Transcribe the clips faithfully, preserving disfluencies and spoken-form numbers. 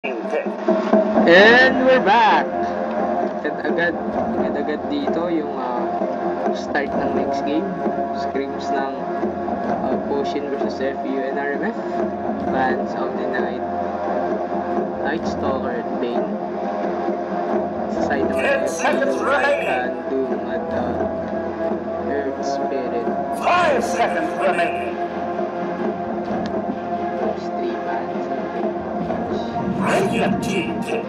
And we're back! Agad-agad, agad-agad dito yung uh, start ng next game. Scrims ng uh, Potion versus F U and R M F. Bands of the Night, Night Stalker at Bane. Sa side ng F U, Icon, Doom at uh, Earth Spirit. Five seconds remaining. Those three bands. Radiant team pick.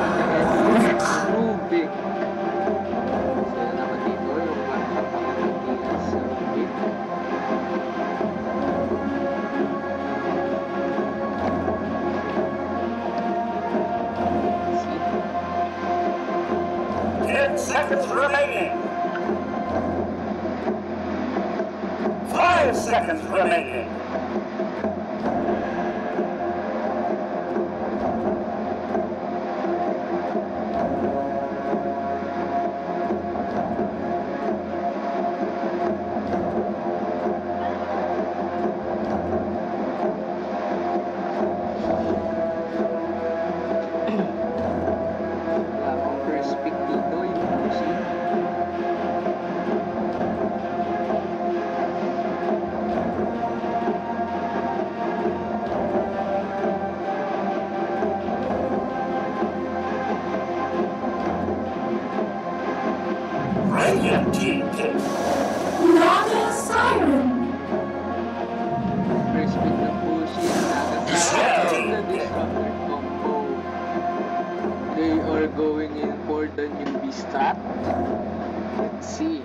Rubik. Sila naman dito yung makakapangalitin sa Rubik. Ten seconds remaining. Five seconds remaining. Wala akong first pick dito yung Lucy. Radiant team pick. Naga Siren. First pick ng Lucy. Nakasama na Disruptor combo. They are going in for the newbie strat. Let's see.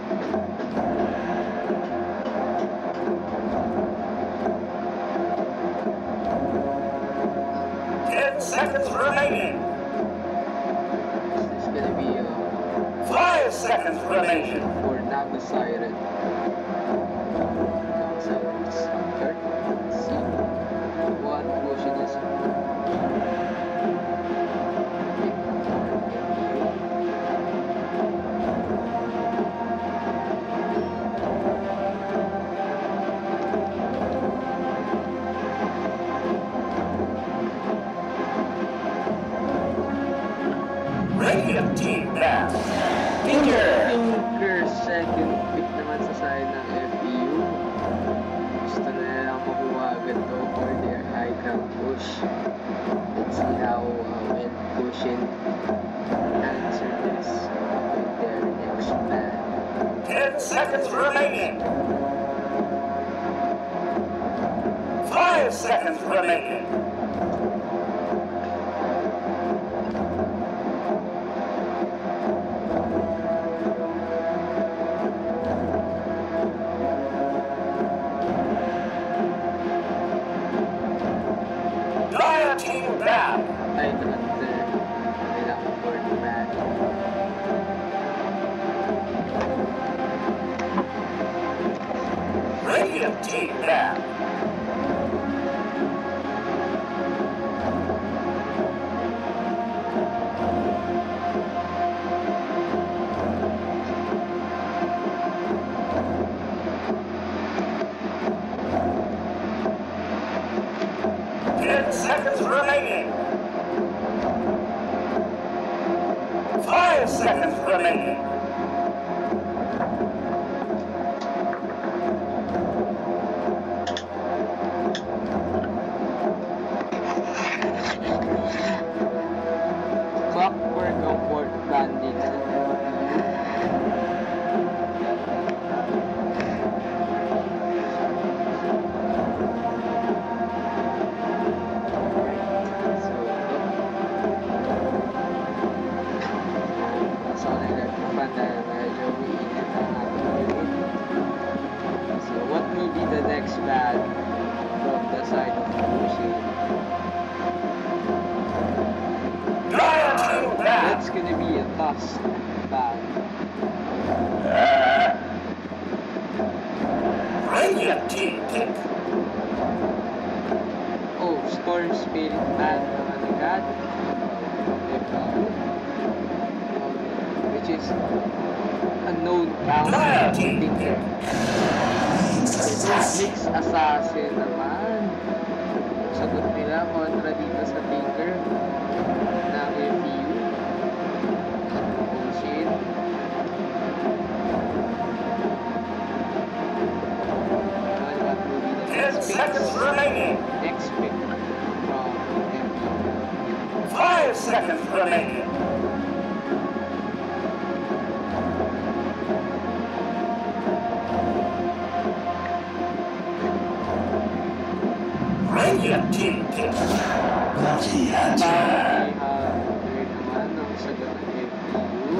Ten seconds remaining. This is gonna be uh, Five seconds remaining. for Naga Siren. Naga Siren Disruptor. Let's see what Potion is. Pick for F U. Radiant team down. Finger. Finger, second pick naman sa side ng F U. Gusto na nilang makuha agad to for their high ground push. Let's see how uh, well Potion answer this with their next plan. Ten seconds remaining. Five seconds remaining. Dire team down. Ay, naman there. Kailangan for the match. Radiant team down. Ten seconds remaining. Five seconds remaining. Clockwork ang Port Bandits. So, so nag-pan dahil medyo umiinit ang ating unit. So, what will be the next bad from the side of Potion? Dire team down. That's gonna be a Tusk bad. Radiant team pick. Oh, Storm Spirit bad naman agad. F U. Which is a known Dire counter. team pick. Mix Assassin naman. Sagot nila. siya kontra dito sa Tinker ng F E U. Oh shit. Ano ba ito dito? Ten seconds remaining. Next pick from F E U. Five seconds remaining. Radiant team pick. Bounty hunter. Bounty Hunter naman ang sagot ng F E U.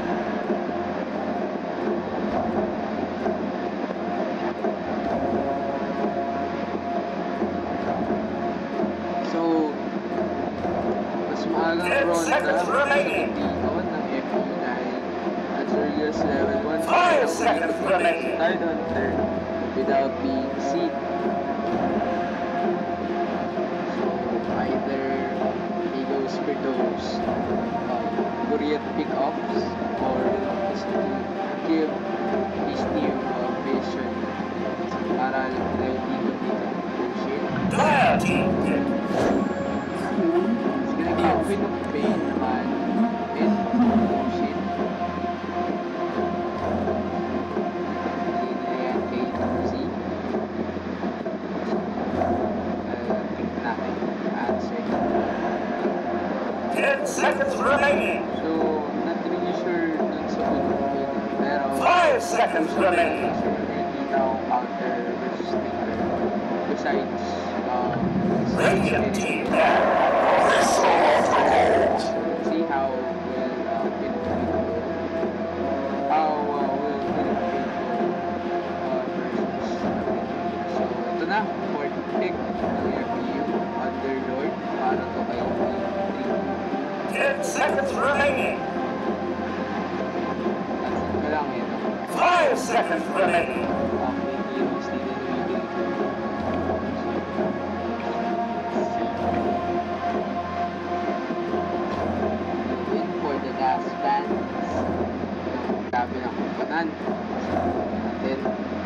So, mas maagang Ten ronda seconds sa remaining. dito ng F E U dahil as early as level one, Five kaya seconds pwede remaining. si Tide Hunter without being seen. So, either he goes for those um, Korean pick-ups or just to give his team uh, vision para lagay dito dito ng bullshit. Dire team pick. It's gonna be a win of pain naman and bullshit. Hindi na yan kay Z. Uh, pick natin answer. Ten seconds remaining. So, not really sure dun sa unang pero Five seconds remaining. so hindi daw counter versus Tinker. Besides, um, Radiant team back. see how will uh, Philippine go. How uh, will Philippine go uh, versus Tinker. So, ito na, fourth pick ng F E U, Underlord, para to kay three. Ten seconds remaining. That's ito lang yun. Five seconds remaining. Update heroes dito na bibili ko. Win for the last dance. Grabe ng kumpanan. Natin.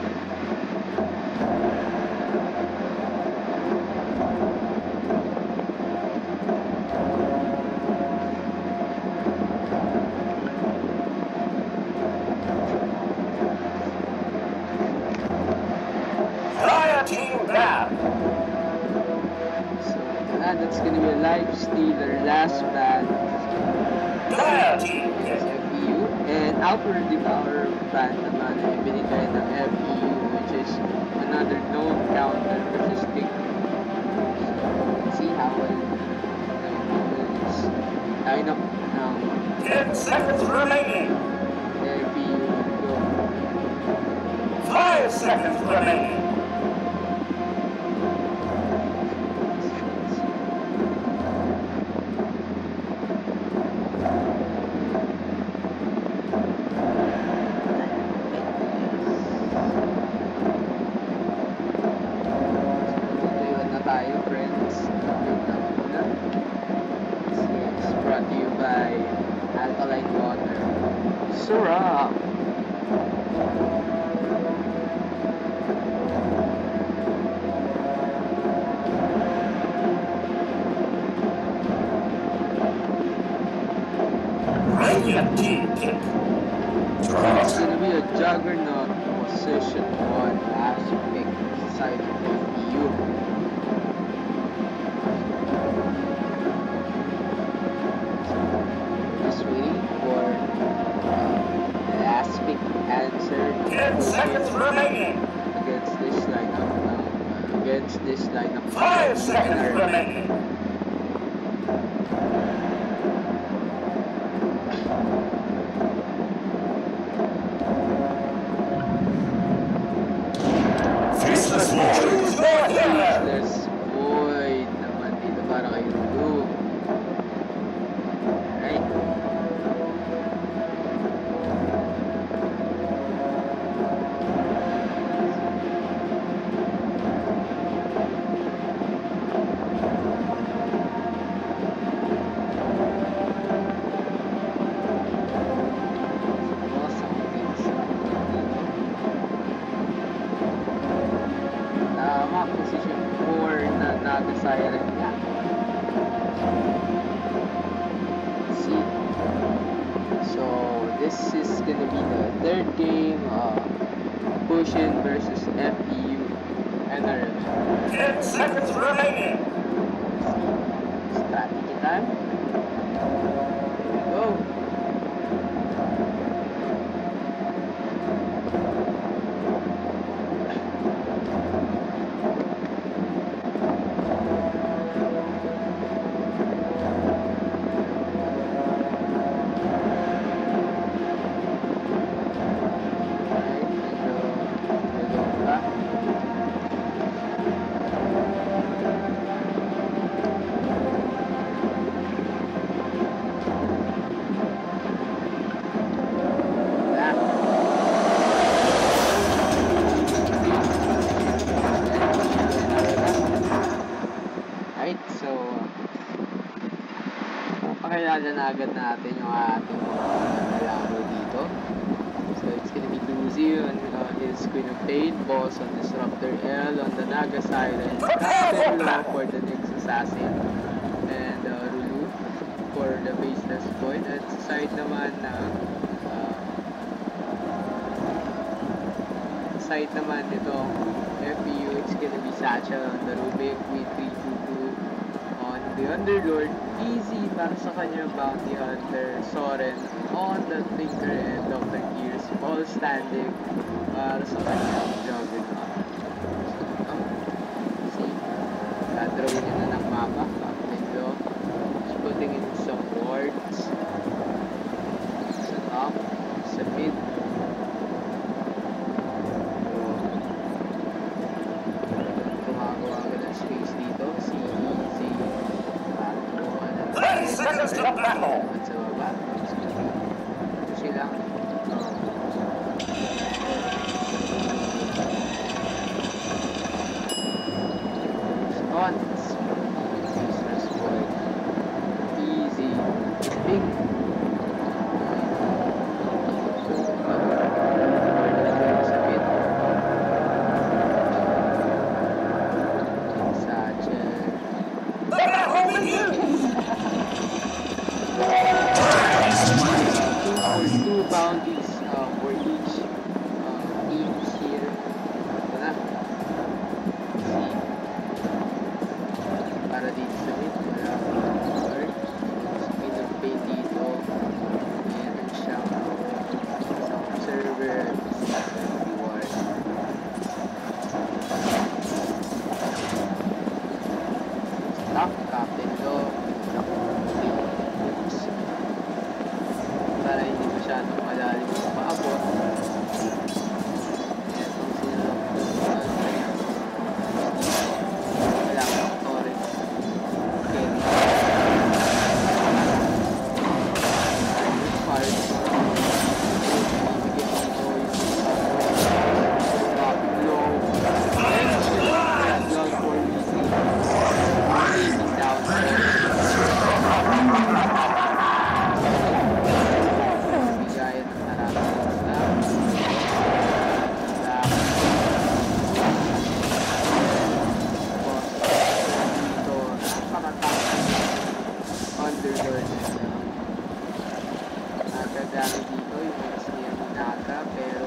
Dire team back. So, ito na. That's gonna be a life stealer. Last band. Dire team Is pick. F E U. And Outward Devour band naman ay binigay ng F E U, which is another known counter versus Tinker. So, let's see how will this line up ng Ten seconds remaining. F E U will go. Five seconds remaining. Tutuyuan na tayo, friends. Wait lang muna. This is brought to you by Alkaline Water. Sarap! Radiant team pick. It's gonna be a juggernaut position one last pick side of F E U. Just waiting for uh, the last pick answer Ten seconds remaining. against this lineup now. Against this lineup. Five seconds remaining. Faceless Lord. Choose your hero. Faceless Void naman dito para kay Lulu. Alright. this is gonna be the third game, uh, Potion versus F E U N R M. Ten seconds remaining. Strategy time. Here we go. Pakilala na agad natin yung ating mga laro dito. So it's gonna be Lucy on uh, his Queen of Fate, Boss on Disruptor L on the Naga Siren, Captain Law for the Nyx Assassin, and uh, Rulu for the Baseless Point. At sa side naman na uh, side naman nito F E U, it's gonna be Satchel on the Rubik with three two two on the Underlord, easy para sa kanyang Bounty Hunter, Soren on the Tinker and Doctor Gears, all standing para sa kanyang Juggernaut. So, um, see, dadrawin niya na ng mapa, Captain Law. Just putting in some wards sa top, sa mid. Gumagawa ka ng space dito, si Easy. Ten seconds to battle. At sa baba, ito sila. Response. Baseless Void. Easy. Big. Sa mid. Satchel. Two bounties uh, for each uh, teams here. Ito na. See. Para dito sa mid, wala akong cover. Speed of pay dito. Meron siyang isang observer at isang reward. Stop, Captain Law. Para hindi masyadong malalim yung paabot. Etong sila wala akong torrent. Okay. Fire dito yung dropping low. And blood for easy. Taking down there. Underlord nagdadami dito yung oras niya ni Naga, pero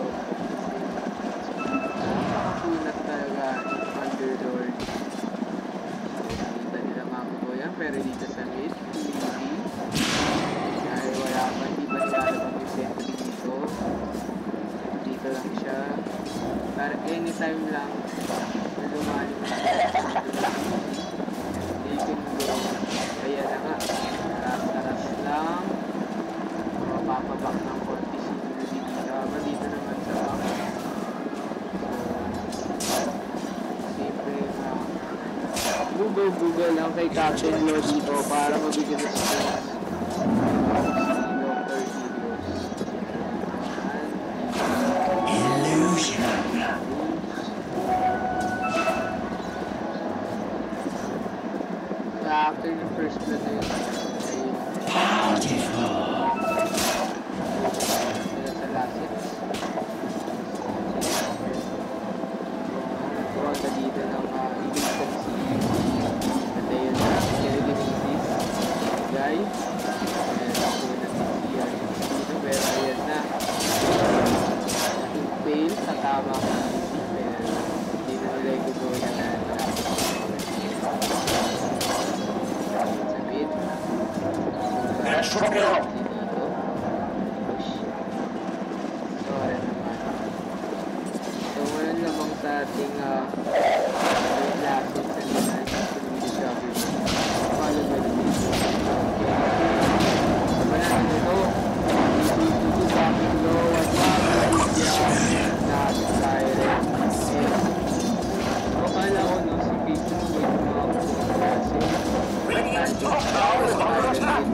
nakakunat talaga yung Underlord. So nakita nila makukuha yan, pero dito sa mid easy dahil wala pa, hindi pa nilalabang yung sentry dito. Dito lang siya para anytime lang na lumalim na they can go. Kaya na nga, taras-taras lang. Mapapabak ng konti si Lucy dito. Aba dito naman sa back. So, siyempre na google-google lang kay Captain Law dito para mabigyan na sa Doctor Heroes. Illusion. After the first blood na yun, Bountiful. sila sa Lassets. Ronda dito ng uh, Ignition si at ayun na, Telekinesis guy. And ako na si C R dito, pero ayan na. Extrapill! dito. Push. Sorry naman. So, ngayon lamang sa ating uh, classes and design sa discovery. Follow by the video. Okay. Diba natin ito? Easy to do back below. What's up? Yeah. Lahat tayo rin. Okay. Akala ko no, si Pizza ko yung mga kasi Radiant's top tower is under attack!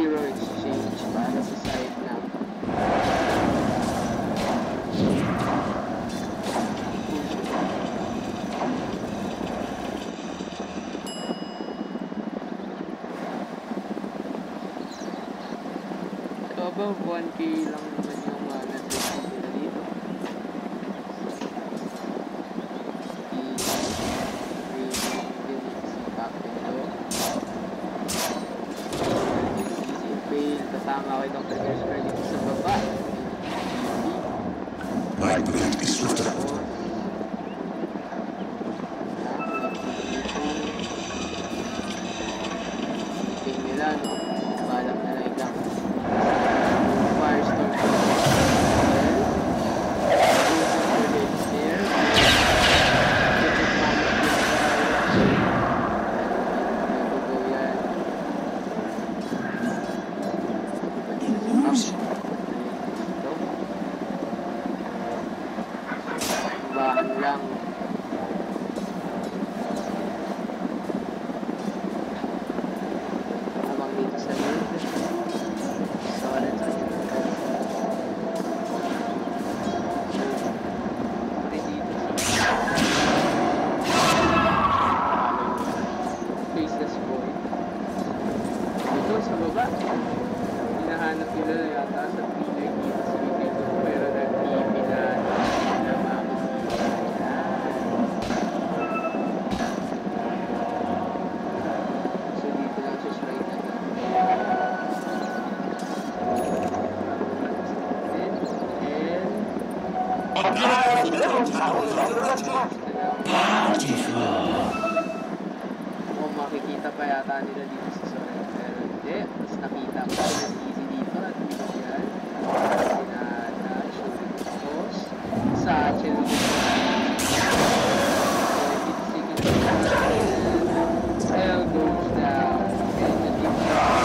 Hero Exchange para sa side ng so above one K lang naman yung uh, network nila dito. Kasama kay Doctor Gershmer dito sa baba. My blade is lifted up. Ipin nila, no? Balak na lang lang. Firestorm. Bahan lang. Habang dito sa mid. Solid sa mid. Pwede dito sa faceless boy. Dito sa baba. Hinahanap nila yata sa thriller dito sa dito. Pero nag-T V na kung makikita pa yata nila dito sa Soren, pero hindi. Mas nakita ko sila easy dito at dito yan. Sinana, shooting post, Satchel dito. Cell goes down. And the deep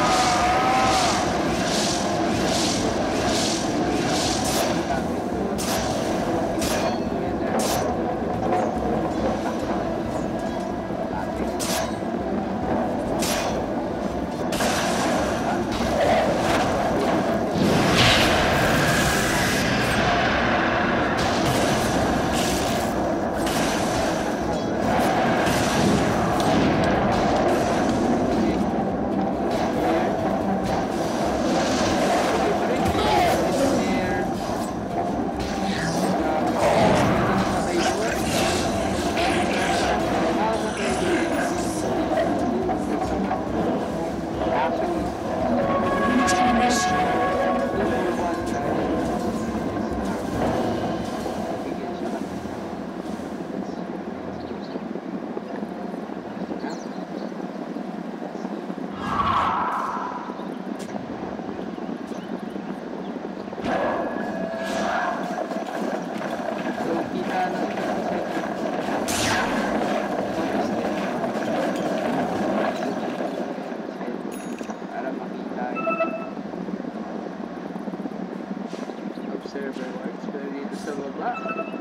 server works, pero dito sa baba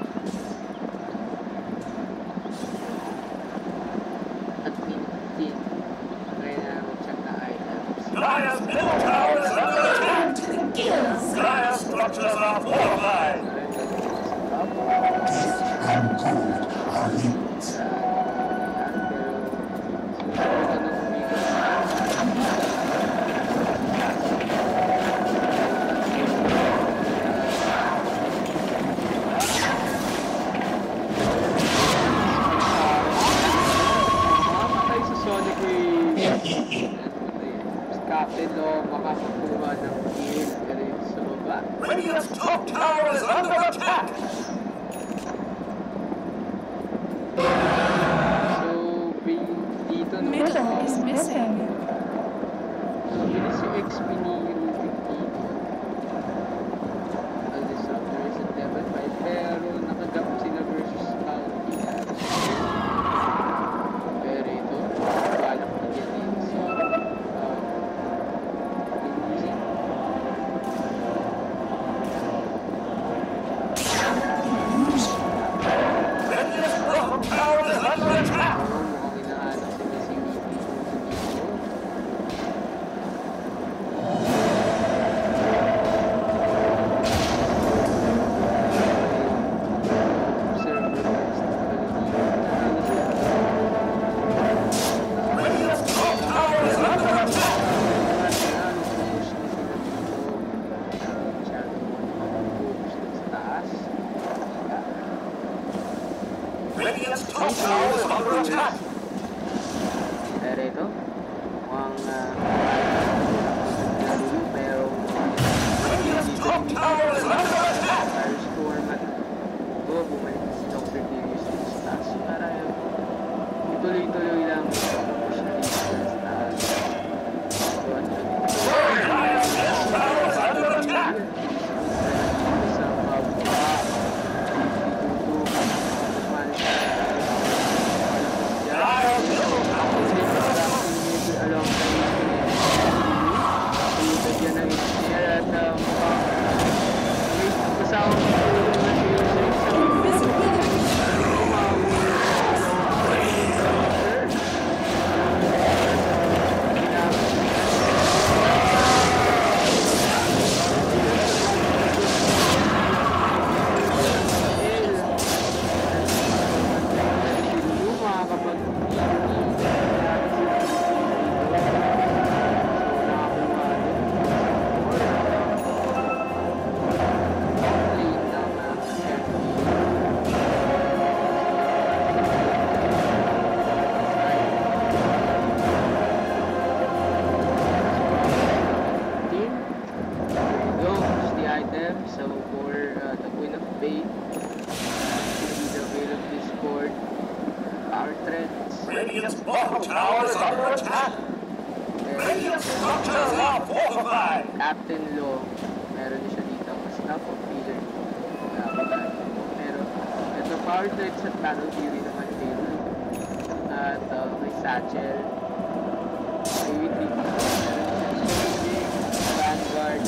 at fifteen try na mag-check na items. Goliath's middle tower is under attack! Goliath's structures are fortified! And gold are linked. Captain Law makakakuha ng kill pero yung sa baba. Radiant's top tower is under attack! So, dito no? Middle is missing. So, bilis yung X P ni Rubik dito. Ang disruptor is at level five pero nakagap sila versus Bounty. Pero ito, balak na dyan dito sa pang uh, pero Radiant's top tower is under attack! Firestorm at ito, bumalik si Doctor Darius dito sa taas para ituloy-tuloy lang push na dito sa taas. So, at Dire's middle tower is under attack! sa pababa, Dire's middle tower is under attack! along the yan ang engineer at um, kasama ko na Radiant's bottom tower is under attack! Radiant structures are fortified! Captain Law, meron siya dito mas top of leader. Pero ito power threats at battle theory naman dito. At uh, may Satchel, may Witty, meron siya Vanguard,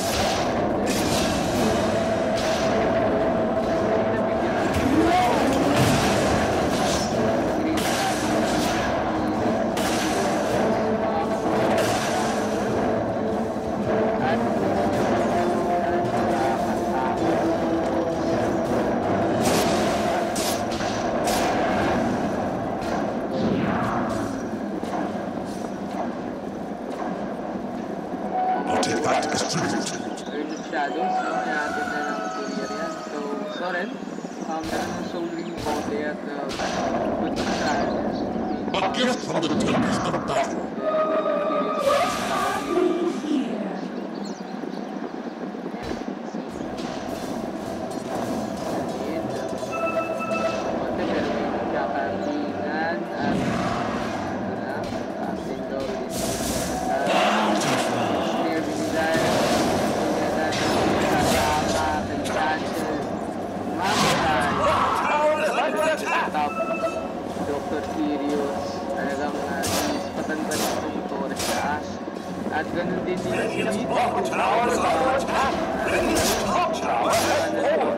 Shadows, no? Natin na ng courier yan. So, Soren, um, meron ng Soul Ring Bote at uh, good strategies. A gift from the tempest of battle! Doctor Sirius, talagang uh, patanda itong Torres taas. At ganun din din si Radiant's bottom tower is under attack! Radiant's top tower has fallen!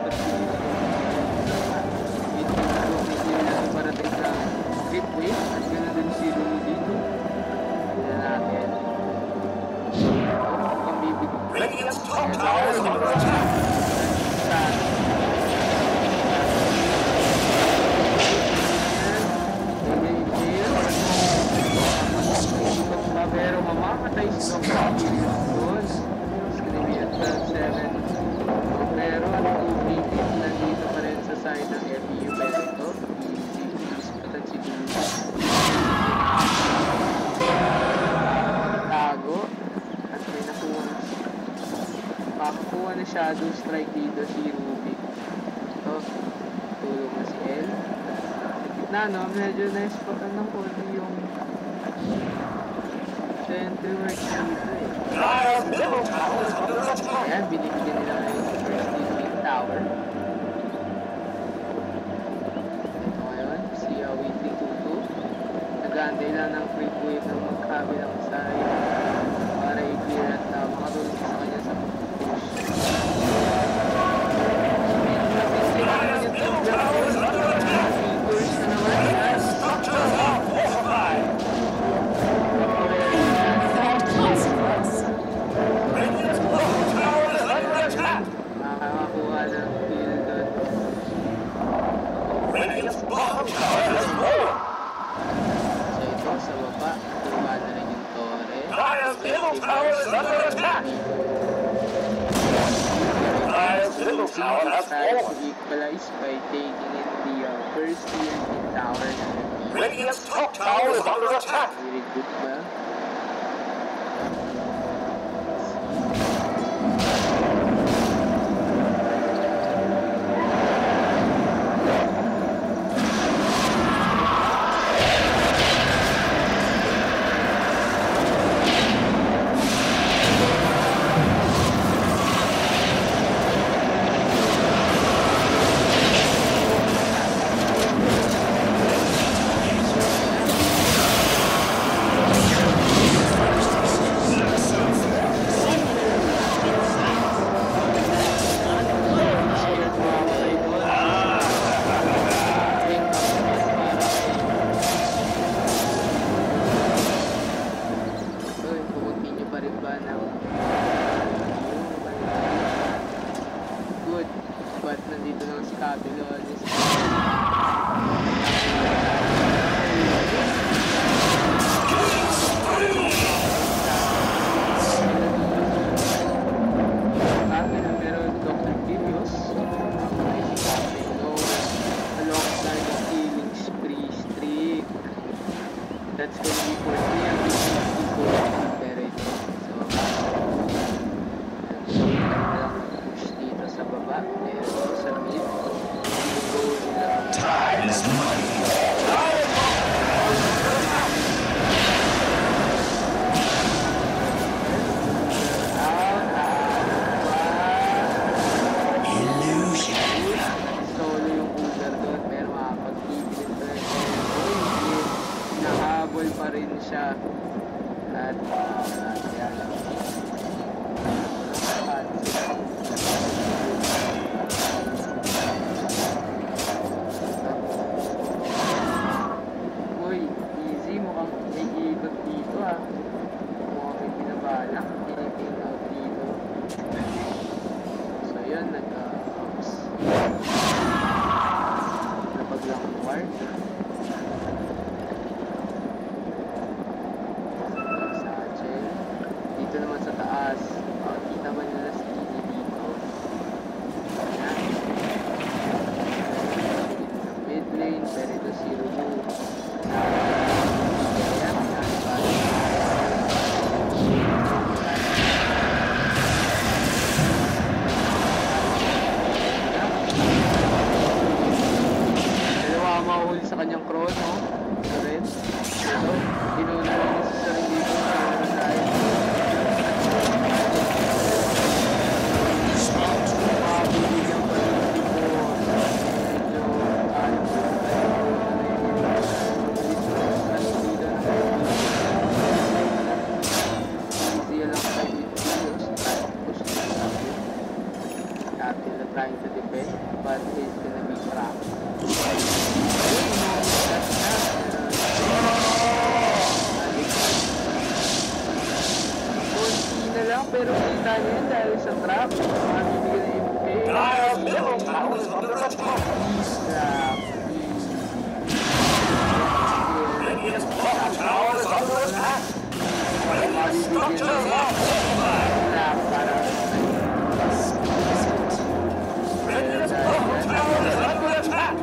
Parating sa Great Wave at ganun din si Lulu dito. Tignan natin. Ang bibig. Radiant's top tower is under attack! Pero mamamatay si Doctor Sirius. Screaming at seven. Pero ang two bibig nandito pa rin sa side ng F E U Benito. Ispatan si Lulu. Tago. At may nakuha na. Makakuha na Shadow Strike dito si Ruby. Ito. Tulong na si El. Na no, medyo na-spotan ng konti yung entry work dito eh. Dire's middle tower is under attack! Ayan, binibigyan nila yung first lead tower. Ngayon, si uh, Weekly two two. Nag-aantay lang ng quick wave ng magkabilang side para i-clear at uh, makatulong sa kanya sa push. Dire's middle tower is under attack! Figures na naman yan. Structures are fortified! Radiant's bottom tower is under attack! Makakakuha ng kill doon. Radiant's bottom tower has fallen! So ito, sa baba, kuha na rin yung Torre. Dire's middle tower is under attack! Dire's middle tower has fallen! Equalize by taking in the uh, first tier in tower na Radiant's top tower is under attack! very good ba? Babylon is pero Doctor Furious alongside the Killing Spree Streak. That's gonna be for three hundred fifty gold per ito. So, so lang push dito sa baba. Meron sa mid. Time is money. Pa rin siya at uh, kaya lang uy, easy, mukhang may ikot dito ah, mukhang may binabalak pinipin out dito. So yun, nagka-ops napaglang ward. Dito naman sa taas, uh, kita man nila si Dini dito. Ayan. Sa mid lane, pero ito si Rumu. Ayan, dalawa mahuli sa kanyang chrono. Ito rin. Ito, inuna rin sa sarili ko sa Rosaya. Trying to defend, but he's gonna be trapped. Kunti na lang, pero kita niyo yun dahil sa trap. Mabibigyan na yung pay. Dire's middle tower is under attack. He's trapped. Radiant's bottom tower is under attack. Radiant structures are fortified. Trap para Radiant's bottom tower is under attack.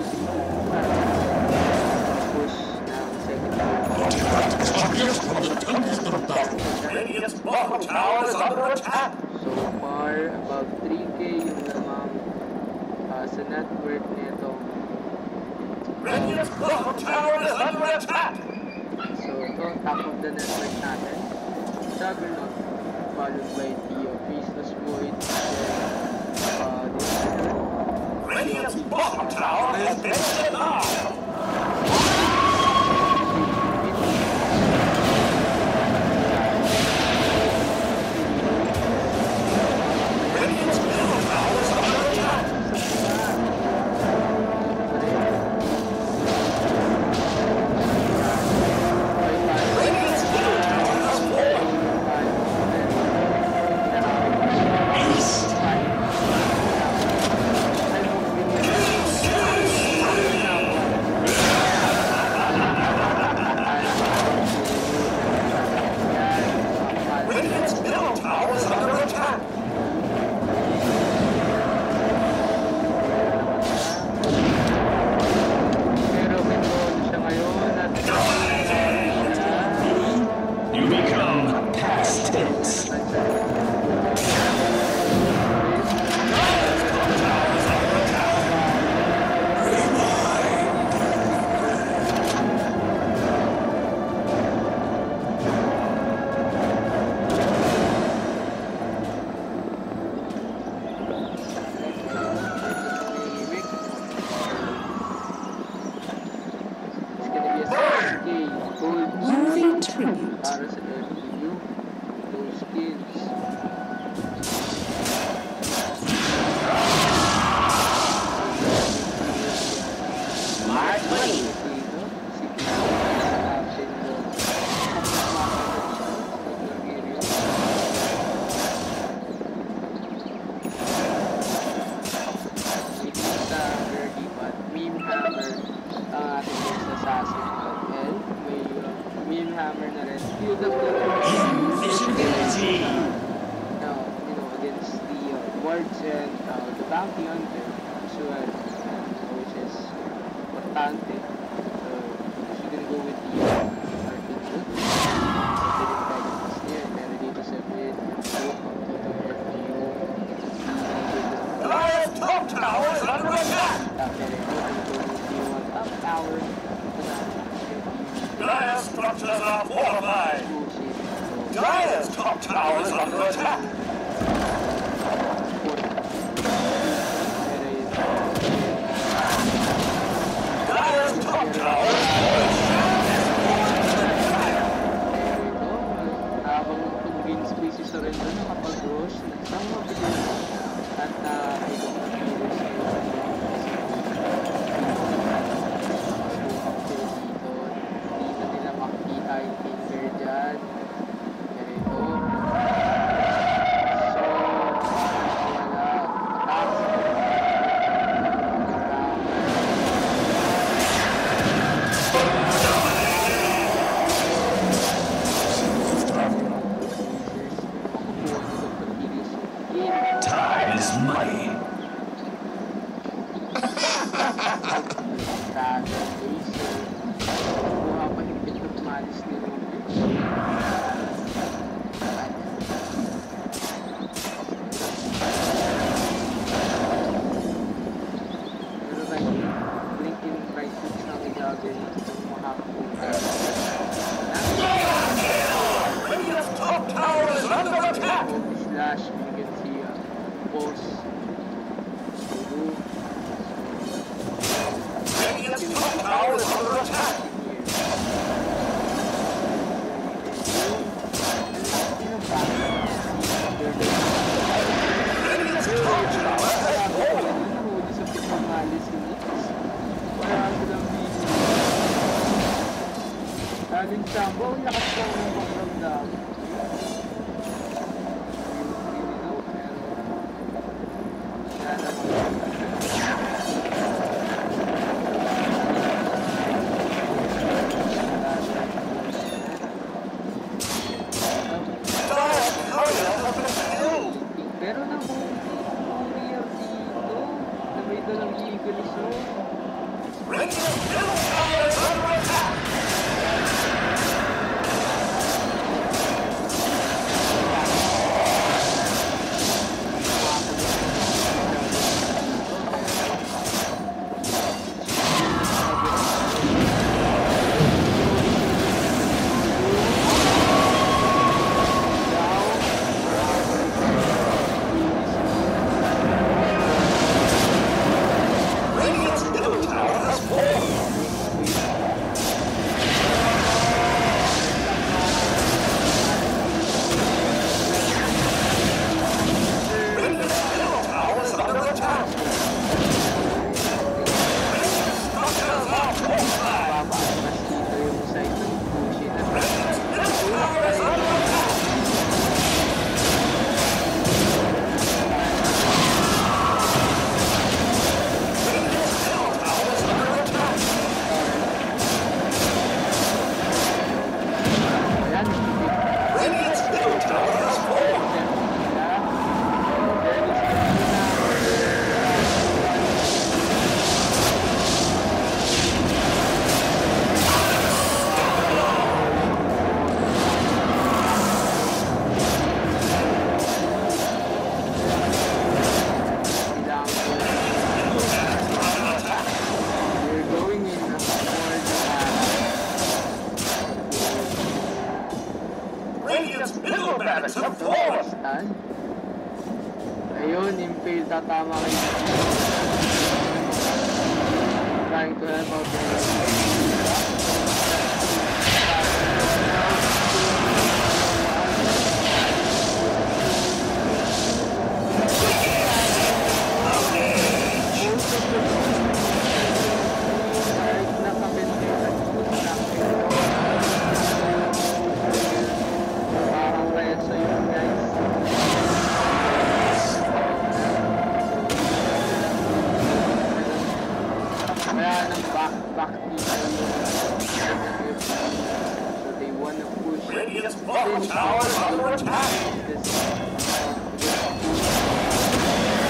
push ng second Appears from the tempest of battle. Radiant's bottom tower is under attack. So far, about three K yung lamang uh, sa net worth nito. Radiant's bottom tower is under attack. So ito, top of the network natin. Juggernaut, followed by Theo, Priestess Void, then uh, this Radiant's bottom tower has been denied. Radiant's middle tower is under attack. Radiant's middle tower has fallen. Radiant's middle tower is under attack. Pero control siya ngayon at You become past tense. Moving tribute. para sa F P U, those skills. rewards and uh, the bounty hunter as well, uh, which is importante. So she's gonna go with the uh, arcade route. Pero dito sa mid, Goliath top tower is under attack! top tower. Goliath structures are fortified! Goliath's top tower is under attack! Goliath's top tower is habang pag-gain space si Sorrento nakapag-rush ng isang mabilis at uh, ito ang heroes dito hindi na nila makikita yung finger dyan ganito so wala time is money. Radiant's top tower is under attack! Slash, you can see uh, pulse. Radiant's top tower is under attack! Radiant's top tower has fallen! Aling Sambo, ang lakas ko ng pagramdam. Pero na courier dito na may dalang eagle so Radiant's middle tower is under attack! Radiant's middle tower has fallen! Radiant's middle tower is under attack! Radiant's structures are fortified! mas dito yung side ng push na Radiant's middle tower is under attack! Radiant's middle tower is under attack! ayan, Radiant's middle tower has fallen! We're going in uh, towards Radiant's middle barracks have fallen! Stan. Ayun, impale tatama kayo. Trying to help out the parang reso yun guys. Kaya nang back back dito yung so they wanna push Radiant's bottom tower is under attack! this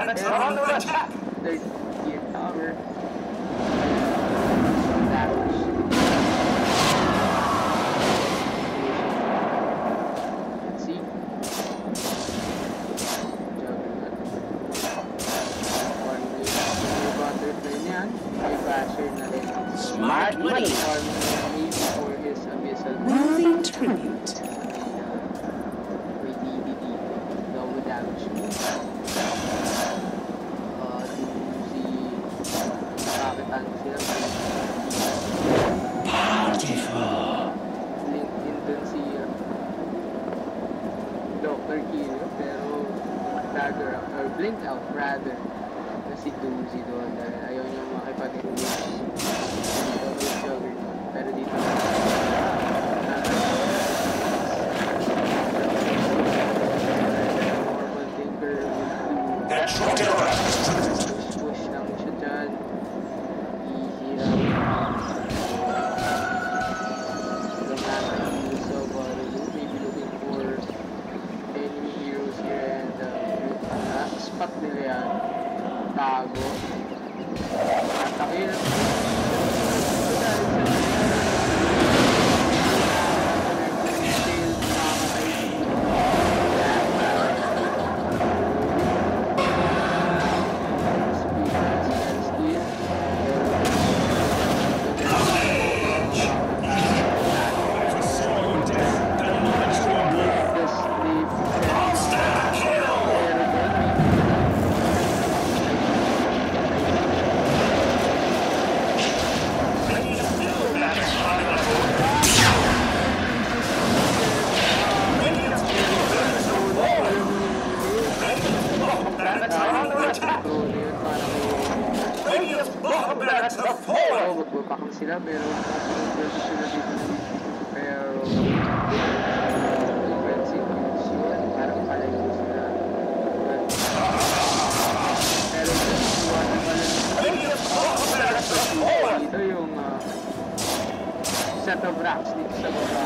planets are under attack. Third tier tower. Damage. Let's see. Juggernaut. One way. May butterfly niyan. May basher na rin. Smart money. One maybe for his abyssal. Worthy tribute. May D D D. Double damage. Uh, si... Nakakitan sila. Link in dun si... Uh, Doctor Kilo. Pero... Dagger out. Or blink out rather. Na si Doozy doon. Dahil ayaw niya makipag-engage. Dito may Juggernaut. Pero dito... Normal Tinker will do... Push lang siya dyan. Easy lang. Doesn't have to use of uh, maybe looking for enemy heroes here and uh, nasa spot nila yan. Tago. Atake lang. Magpapakang sila pero pwede sila dito pero defensive use yun parang palayo sila pero ito ito yung uh, set of racks dito sa baba.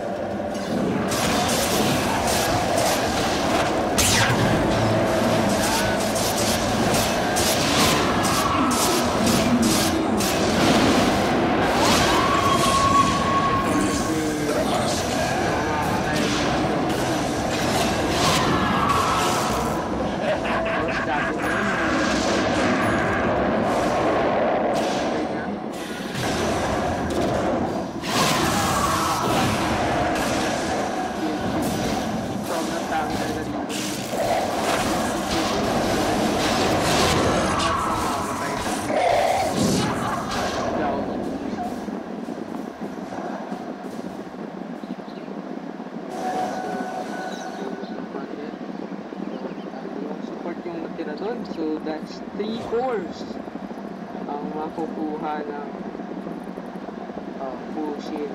So that's three cores ang makukuha ng uh, Fushin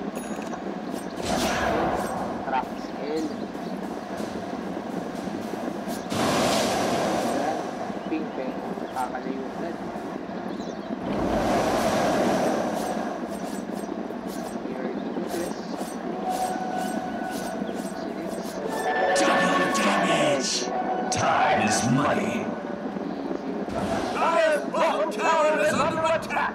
Trax L. Pink pen kakalayunan. Here it is. Double damage. Time is money. Dire's bottom tower is under attack!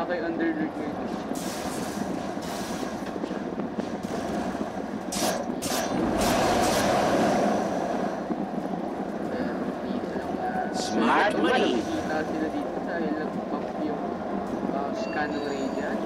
Wala kay Underlord ngayon. Smart money. Nakikita sila dito dahil nag-pump yung uh, scan ng radiant.